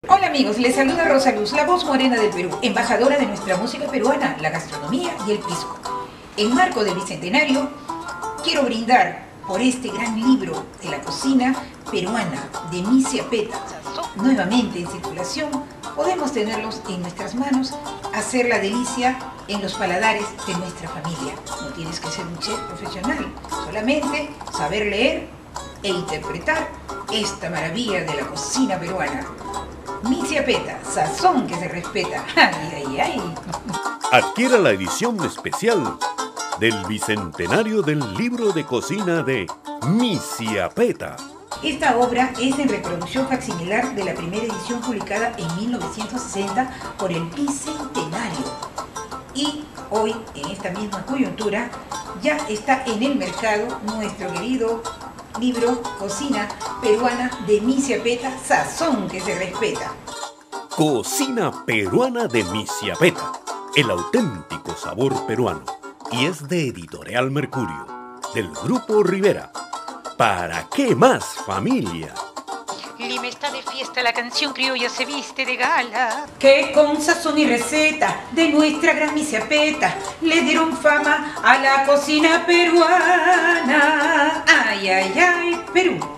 Hola amigos, les saluda Rosa Luz, la voz morena del Perú, embajadora de nuestra música peruana, la gastronomía y el pisco. En marco del Bicentenario, quiero brindar por este gran libro de la cocina peruana de Misia Peta. Nuevamente en circulación, podemos tenerlos en nuestras manos, hacer la delicia en los paladares de nuestra familia. No tienes que ser un chef profesional, solamente saber leer e interpretar esta maravilla de la cocina peruana. Misia Peta, sazón que se respeta. ¡Ay, ay, ay! Adquiera la edición especial del Bicentenario del Libro de Cocina de Misia Peta. Esta obra es en reproducción facsimilar de la primera edición publicada en 1960 por el Bicentenario. Y hoy, en esta misma coyuntura, ya está en el mercado nuestro querido libro Cocina Peruana de Misia Peta, sazón que se respeta. Cocina Peruana de Misia Peta, el auténtico sabor peruano. Y es de Editorial Mercurio, del Grupo Rivera. ¿Para qué más, familia? Lima está de fiesta, la canción criolla se viste de gala. Que con sazón y receta de nuestra gran Misia Peta le dieron fama a la cocina peruana. Ay, ay, ay, Perú.